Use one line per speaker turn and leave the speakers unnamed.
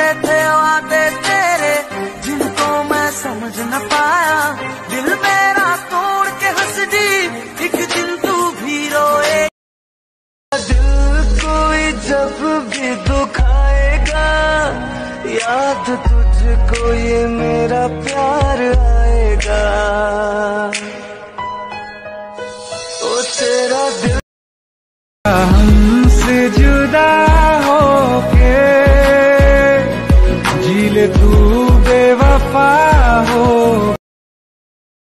थे वादे तेरे जिनको मैं समझ न पाया। दिल मेरा तोड़ के हंस दी, एक दिन तू भी रोए। दिल कोई जब भी दुखाएगा, याद तुझको ये मेरा प्यार आएगा।